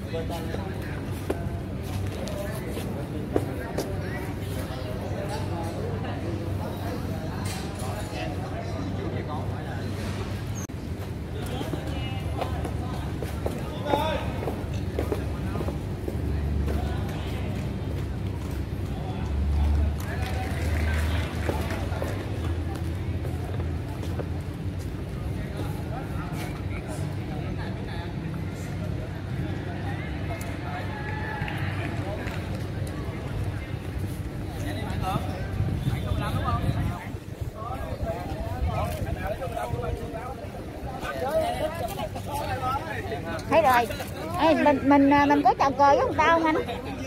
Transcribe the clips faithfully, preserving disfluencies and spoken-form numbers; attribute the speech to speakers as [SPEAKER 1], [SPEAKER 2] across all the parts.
[SPEAKER 1] Thấy rồi. Ê, mình mình mình có chào cờ với ông tao anh.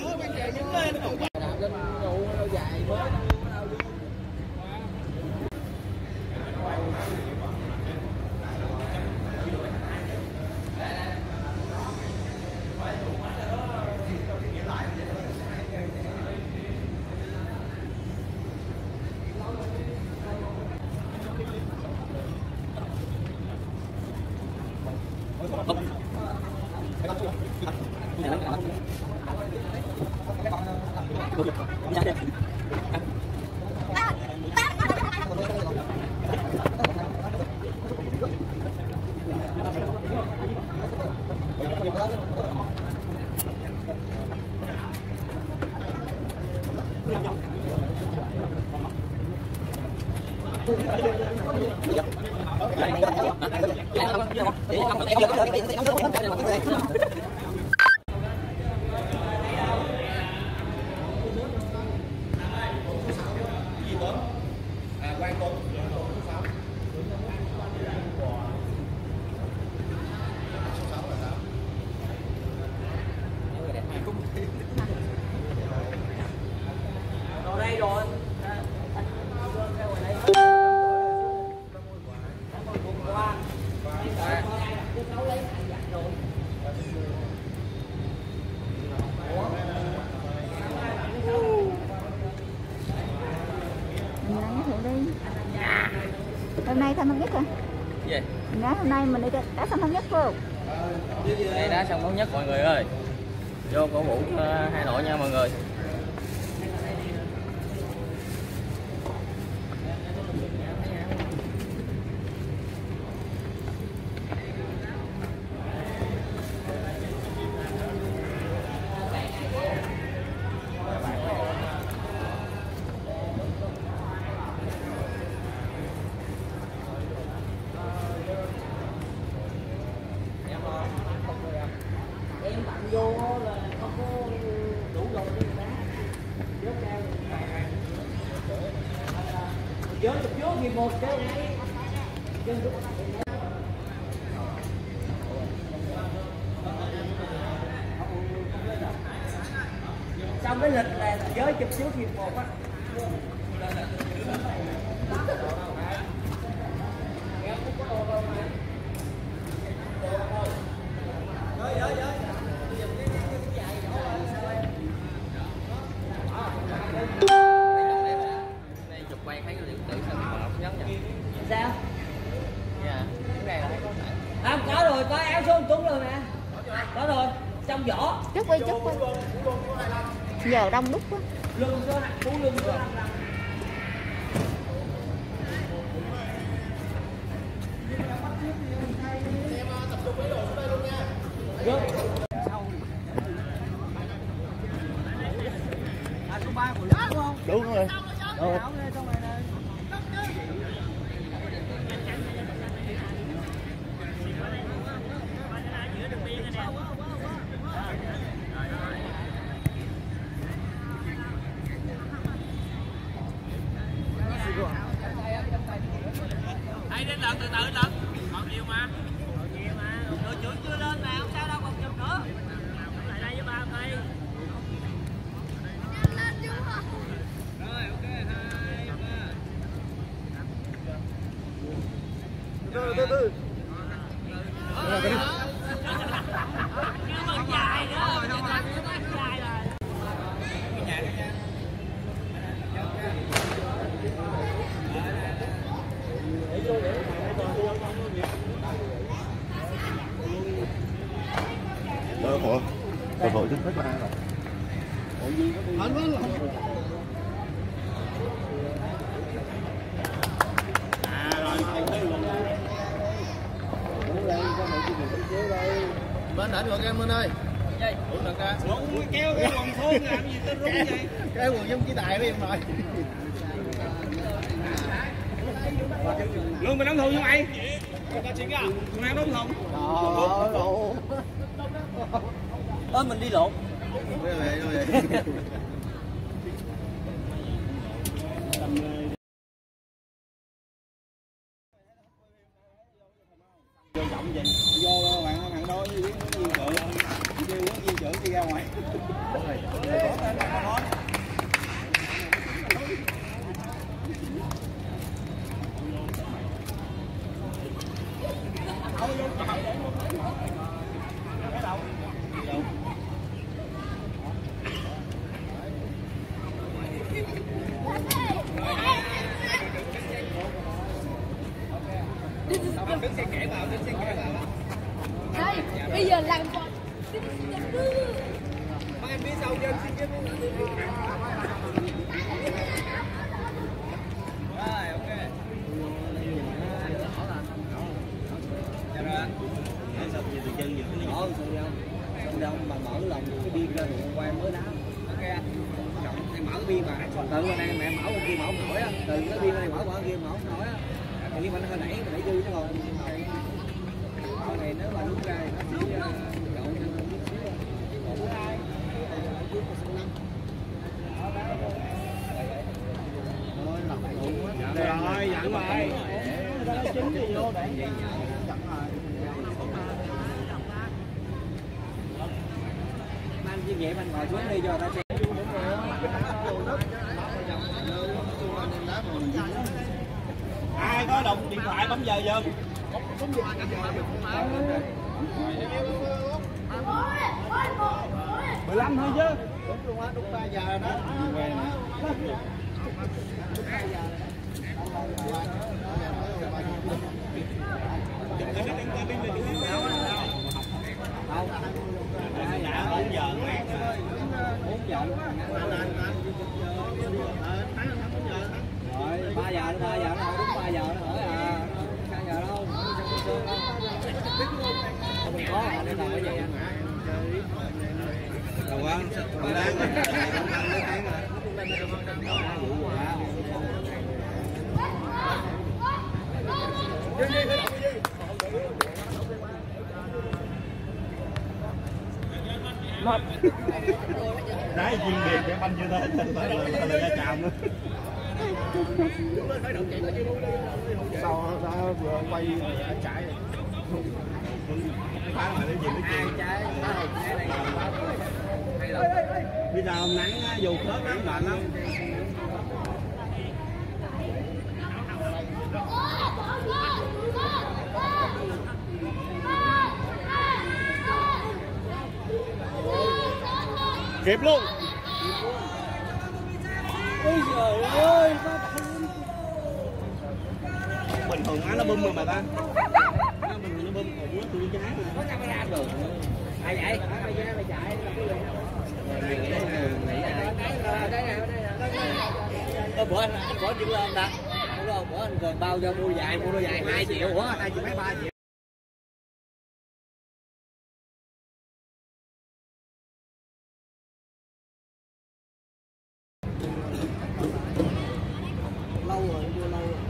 [SPEAKER 1] Hôm nay Thanh Thống Nhất hả?
[SPEAKER 2] Gì?
[SPEAKER 1] Nói hôm nay mình đi đá sông Thống Nhất phải không?
[SPEAKER 2] Đây đá sông Thống Nhất mọi người ơi. Vô cổ vũ cho hai đội nha mọi người.
[SPEAKER 3] Vô là không có đủ rồi để đá vớt cao vớt chụp vớt gì một cái xong cái lịch là giới chụp trước hiệp một á. Sao?
[SPEAKER 2] Dạ, cái này là
[SPEAKER 3] không có rồi, có áo số Tuấn rồi nè. Có rồi, trong vỏ.
[SPEAKER 1] Chút đi, chút đi. Giờ đông đúc quá.
[SPEAKER 3] Lưng số hạt, cú lưng số năm năm.
[SPEAKER 4] Đúng rồi. Ờ.
[SPEAKER 2] Hãy đến lần từ từ lần. Còn nhiều mà. Còn nhiều mà. Đội trưởng chưa lên mà không sao đâu, còn chụp nữa. Lại đây với ba cây. Rồi ok hai ba.
[SPEAKER 4] Từ từ từ.
[SPEAKER 2] Chưa bằng dài nữa. Dài rồi.
[SPEAKER 4] Đó, Cầu thủ chính thức là ai rồi? Anh vẫn là bên đỉnh rồi em bên ơi. Ủa được ra. Xuống kéo cái quần xuống làm gì tới rúng vậy? Cái quần giống chỉ tài đó em rồi.
[SPEAKER 2] Luôn mày đóng thùng cho mày. Tao chuyện à? Mày đóng thùng.
[SPEAKER 4] Trời ơi.
[SPEAKER 3] Ơ mình đi lộn.
[SPEAKER 4] Vậy vậy.
[SPEAKER 3] Vô trọng gì? Vô bạn thằng đôi với viên trưởng, kêu viên trưởng đi ra ngoài.
[SPEAKER 2] Đứng xe kẻ vào, đứng xe kẻ vào.
[SPEAKER 1] Đây, bây giờ làm con.
[SPEAKER 2] Ba em phía sau chân xin chứ. Rồi, ok. Chào rồi.
[SPEAKER 3] Xong giờ từ chân giờ cái nhỏ xong đâu, xong đâu mà mở lòng cái biên ra rồi quay mới đá.
[SPEAKER 2] Ok anh.
[SPEAKER 3] Trọng em mở cái biên mà từ bên đây mẹ mở bên kia mở không nổi á, từ cái biên này mở qua kia mở không nổi á. Nhưng mà nó hơi nảy mà nảy dư chứ còn con này nếu mà đúng ra thì nó chỉ đậu cho nó chút xíu còn hai
[SPEAKER 2] Rồi, dẫn rồi.
[SPEAKER 3] chín thì vô để anh chuyên nghiệp anh ngồi xuống đi cho ta xem.
[SPEAKER 2] Ai có đụng điện thoại bấm giờ giùm. mười lăm thôi chứ.
[SPEAKER 3] Đúng luôn á, đúng ba giờ đó. Không.
[SPEAKER 2] Dạ bốn giờ.
[SPEAKER 3] bốn giờ luôn. Rồi ba giờ ba giờ nó hỏi đúng ba giờ nó hỏi à. Hai giờ đâu? Không có à, để làm cái gì anh?
[SPEAKER 4] Đâu quá. Còn đang. Đá chuyên biệt cái banh như thế cho phải là là ra chạm nữa. Sau đó vừa quay chạy. Phá lại cái gì nó
[SPEAKER 3] Ai trái
[SPEAKER 2] Bây giờ hôm nắng dù khớp nắng lạnh lắm.
[SPEAKER 4] kịp luôn.
[SPEAKER 3] ôi trời ơi,
[SPEAKER 2] Bình thường á nó bơm rồi mà ta. Nó bình thường nó bơm còn nó tôi trái mà.
[SPEAKER 3] có camera được. Ai vậy? Ai vậy? Mày chạy là bữa anh bỏ chuyện lên ta. Bữa anh rồi bao cho mua dài, mua đôi dài hai triệu quá, hai triệu mấy ba triệu. Lâu rồi, mua lâu rồi.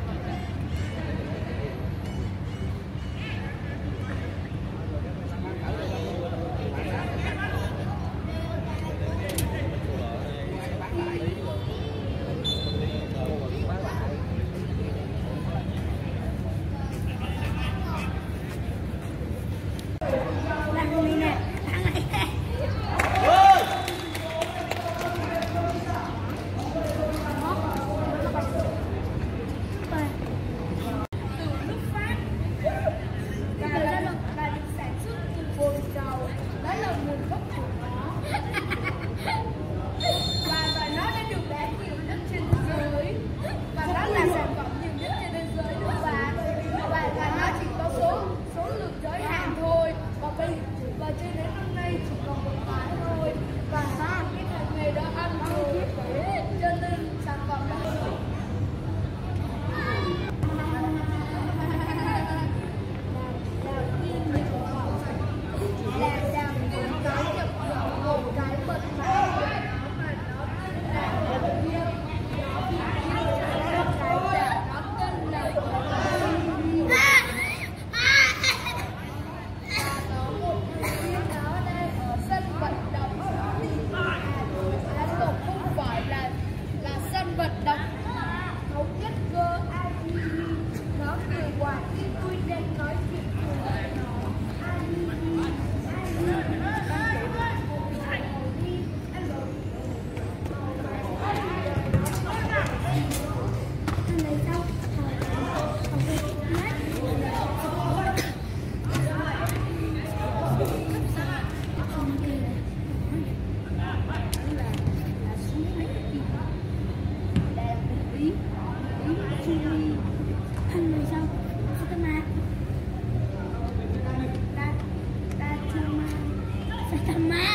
[SPEAKER 5] thầm ma.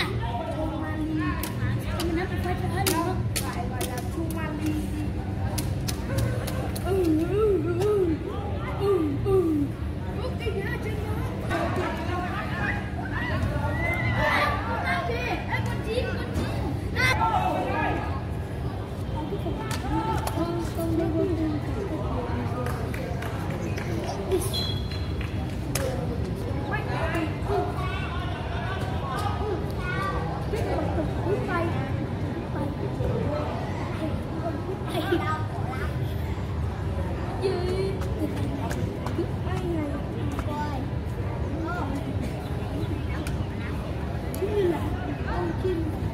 [SPEAKER 5] Mình nói phải cho hết nữa. Gọi là Somali. Ừ ừ ừ. Ừ ừ. Ok nhá trên đó. Con kìa, ê con chim, con chim. Con con đi con chim. Như là con chim